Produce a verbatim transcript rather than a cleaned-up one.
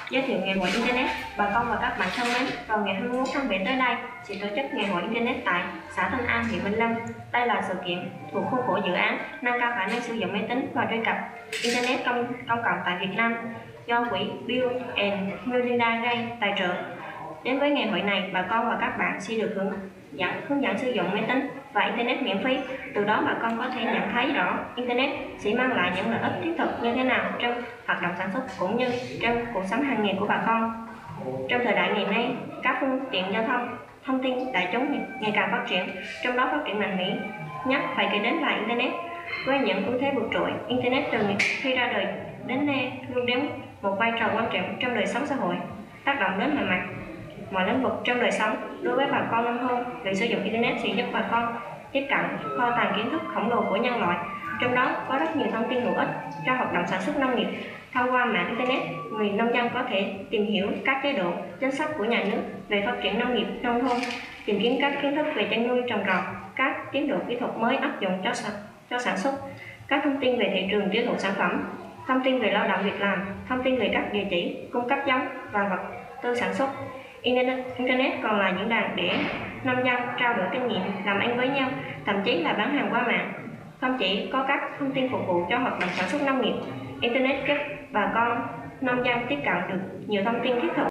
Giới thiệu ngày hội Internet. Bà con và các bạn thân mến, vào ngày hai mươi mốt tháng bảy tới đây sẽ tổ chức ngày hội Internet tại xã Thanh An, huyện Vĩnh Lâm. Đây là sự kiện thuộc khuôn khổ dự án nâng cao khả năng sử dụng máy tính và truy cập Internet công, công cộng tại Việt Nam do quỹ Bill and Melinda Gates tài trợ. Đến với ngày hội này, bà con và các bạn sẽ được hướng dẫn hướng dẫn sử dụng máy tính và Internet miễn phí. Từ đó bà con có thể nhận thấy rõ Internet sẽ mang lại những lợi ích thiết thực như thế nào trong hoạt động sản xuất cũng như trong cuộc sống hàng ngày của bà con. Trong thời đại ngày nay, các phương tiện giao thông, thông tin đại chúng ngày càng phát triển, trong đó phát triển mạnh mẽ nhất phải kể đến là Internet. Với những ưu thế vượt trội, Internet từ khi ra đời đến nay luôn đóng một vai trò quan trọng trong đời sống xã hội, tác động đến mọi mặt mọi lĩnh vực trong đời sống. Đối với bà con nông thôn, việc sử dụng Internet sẽ giúp bà con tiếp cận kho tàng kiến thức khổng lồ của nhân loại, trong đó có rất nhiều thông tin hữu ích cho hoạt động sản xuất nông nghiệp. Thông qua mạng Internet, người nông dân có thể tìm hiểu các chế độ, chính sách của nhà nước về phát triển nông nghiệp nông thôn, tìm kiếm các kiến thức về chăn nuôi trồng trọt, các tiến độ kỹ thuật mới áp dụng cho sản, cho sản xuất, các thông tin về thị trường tiêu thụ sản phẩm, thông tin về lao động việc làm, thông tin về các địa chỉ cung cấp giống và vật tư sản xuất. Internet, Internet còn là diễn đàn để nông dân trao đổi kinh nghiệm, làm ăn với nhau, thậm chí là bán hàng qua mạng. Không chỉ có các thông tin phục vụ cho hoạt động sản xuất nông nghiệp, Internet giúp bà con nông dân tiếp cận được nhiều thông tin thiết thực